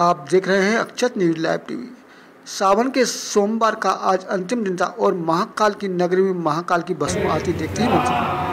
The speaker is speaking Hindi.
आप देख रहे हैं Akshat news live TV. Sawan के सोमवार का आज अंतिम दिन था और महाकाल की नगरी में महाकाल की भस्म आरती देखते ही बन सकी।